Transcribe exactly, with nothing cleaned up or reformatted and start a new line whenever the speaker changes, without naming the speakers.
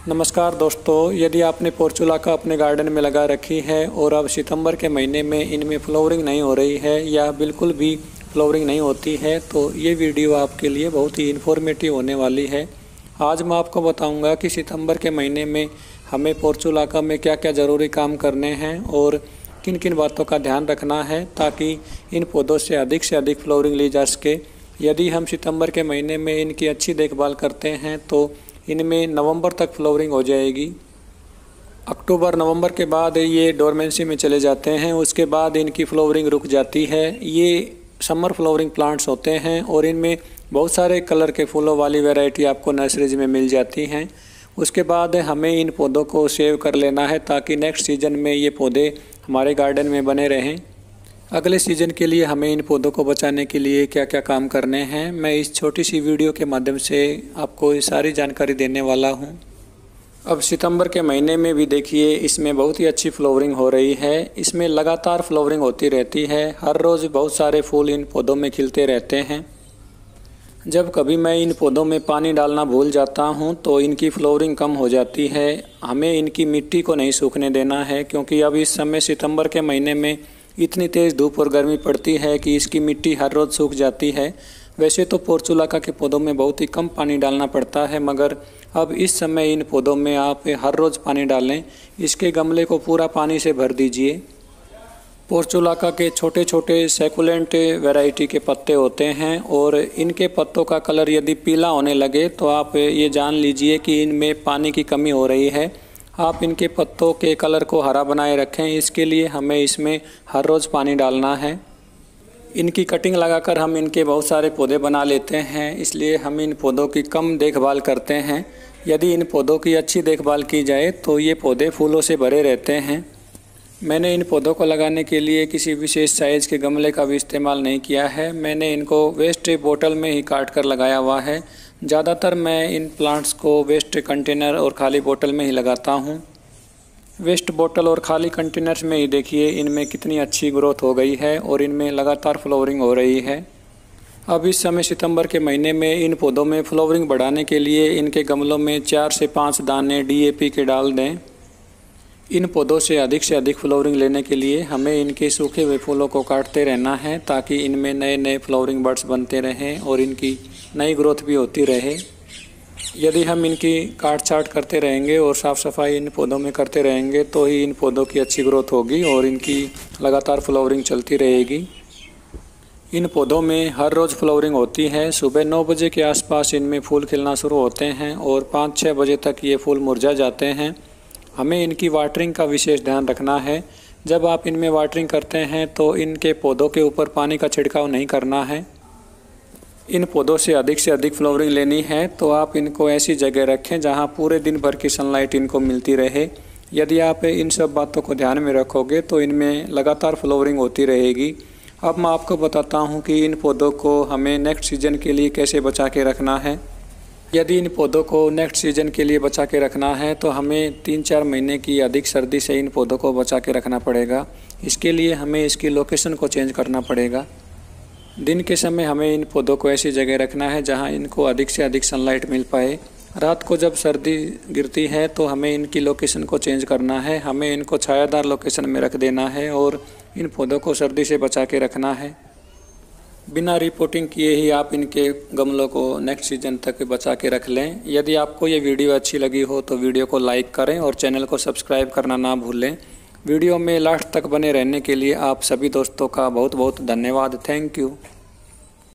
नमस्कार दोस्तों, यदि आपने पोर्चुलाका अपने गार्डन में लगा रखी है और अब सितंबर के महीने में इनमें फ्लावरिंग नहीं हो रही है या बिल्कुल भी फ्लावरिंग नहीं होती है तो ये वीडियो आपके लिए बहुत ही इन्फॉर्मेटिव होने वाली है। आज मैं आपको बताऊंगा कि सितंबर के महीने में हमें पोर्चुलाका में क्या क्या ज़रूरी काम करने हैं और किन किन बातों का ध्यान रखना है ताकि इन पौधों से अधिक से अधिक फ्लावरिंग ली जा सके। यदि हम सितंबर के महीने में इनकी अच्छी देखभाल करते हैं तो इनमें नवंबर तक फ्लावरिंग हो जाएगी। अक्टूबर नवंबर के बाद ये डोरमेंसी में चले जाते हैं, उसके बाद इनकी फ्लावरिंग रुक जाती है। ये समर फ्लावरिंग प्लांट्स होते हैं और इनमें बहुत सारे कलर के फूलों वाली वैरायटी आपको नर्सरीज में मिल जाती हैं। उसके बाद हमें इन पौधों को सेव कर लेना है ताकि नेक्स्ट सीजन में ये पौधे हमारे गार्डन में बने रहें। अगले सीज़न के लिए हमें इन पौधों को बचाने के लिए क्या क्या काम करने हैं, मैं इस छोटी सी वीडियो के माध्यम से आपको ये सारी जानकारी देने वाला हूं। अब सितंबर के महीने में भी देखिए इसमें बहुत ही अच्छी फ्लावरिंग हो रही है। इसमें लगातार फ्लावरिंग होती रहती है, हर रोज़ बहुत सारे फूल इन पौधों में खिलते रहते हैं। जब कभी मैं इन पौधों में पानी डालना भूल जाता हूं तो इनकी फ्लावरिंग कम हो जाती है। हमें इनकी मिट्टी को नहीं सूखने देना है क्योंकि अब इस समय सितंबर के महीने में इतनी तेज़ धूप और गर्मी पड़ती है कि इसकी मिट्टी हर रोज़ सूख जाती है। वैसे तो पोर्चुलाका के पौधों में बहुत ही कम पानी डालना पड़ता है, मगर अब इस समय इन पौधों में आप हर रोज़ पानी डालें। इसके गमले को पूरा पानी से भर दीजिए। पोर्चुलाका के छोटे छोटे सैकुलेंट वैरायटी के पत्ते होते हैं और इनके पत्तों का कलर यदि पीला होने लगे तो आप ये जान लीजिए कि इनमें पानी की कमी हो रही है। आप इनके पत्तों के कलर को हरा बनाए रखें, इसके लिए हमें इसमें हर रोज़ पानी डालना है। इनकी कटिंग लगाकर हम इनके बहुत सारे पौधे बना लेते हैं, इसलिए हम इन पौधों की कम देखभाल करते हैं। यदि इन पौधों की अच्छी देखभाल की जाए तो ये पौधे फूलों से भरे रहते हैं। मैंने इन पौधों को लगाने के लिए किसी विशेष साइज़ के गमले का भी इस्तेमाल नहीं किया है। मैंने इनको वेस्ट बोतल में ही काट कर लगाया हुआ है। ज़्यादातर मैं इन प्लांट्स को वेस्ट कंटेनर और खाली बोतल में ही लगाता हूँ। वेस्ट बोतल और खाली कंटेनर्स में ही देखिए इनमें कितनी अच्छी ग्रोथ हो गई है और इनमें लगातार फ्लावरिंग हो रही है। अब इस समय सितंबर के महीने में इन पौधों में फ्लावरिंग बढ़ाने के लिए इनके गमलों में चार से पाँच दाने डी ए पी के डाल दें। इन पौधों से अधिक से अधिक फ्लावरिंग लेने के लिए हमें इनके सूखे हुए फूलों को काटते रहना है ताकि इनमें नए नए फ्लावरिंग बड्स बनते रहें और इनकी नई ग्रोथ भी होती रहे। यदि हम इनकी काट छाट करते रहेंगे और साफ़ सफाई इन पौधों में करते रहेंगे तो ही इन पौधों की अच्छी ग्रोथ होगी और इनकी लगातार फ्लावरिंग चलती रहेगी। इन पौधों में हर रोज़ फ्लावरिंग होती है। सुबह नौ बजे के आसपास इनमें फूल खिलना शुरू होते हैं और पाँच छः बजे तक ये फूल मुरझा जाते हैं। हमें इनकी वाटरिंग का विशेष ध्यान रखना है। जब आप इनमें वाटरिंग करते हैं तो इनके पौधों के ऊपर पानी का छिड़काव नहीं करना है। इन पौधों से अधिक से अधिक फ्लावरिंग लेनी है तो आप इनको ऐसी जगह रखें जहां पूरे दिन भर की सनलाइट इनको मिलती रहे। यदि आप इन सब बातों को ध्यान में रखोगे तो इनमें लगातार फ्लावरिंग होती रहेगी। अब मैं आपको बताता हूं कि इन पौधों को हमें नेक्स्ट सीजन के लिए कैसे बचा के रखना है। यदि इन पौधों को नेक्स्ट सीजन के लिए बचा के रखना है तो हमें तीन चार महीने की अधिक सर्दी से इन पौधों को बचा के रखना पड़ेगा। इसके लिए हमें इसकी लोकेशन को चेंज करना पड़ेगा। दिन के समय हमें इन पौधों को ऐसी जगह रखना है जहां इनको अधिक से अधिक सनलाइट मिल पाए। रात को जब सर्दी गिरती है तो हमें इनकी लोकेशन को चेंज करना है। हमें इनको छायादार लोकेशन में रख देना है और इन पौधों को सर्दी से बचा के रखना है। बिना रिपोर्टिंग किए ही आप इनके गमलों को नेक्स्ट सीजन तक बचा के रख लें। यदि आपको ये वीडियो अच्छी लगी हो तो वीडियो को लाइक करें और चैनल को सब्सक्राइब करना ना भूलें। वीडियो में लास्ट तक बने रहने के लिए आप सभी दोस्तों का बहुत बहुत धन्यवाद। Thank you.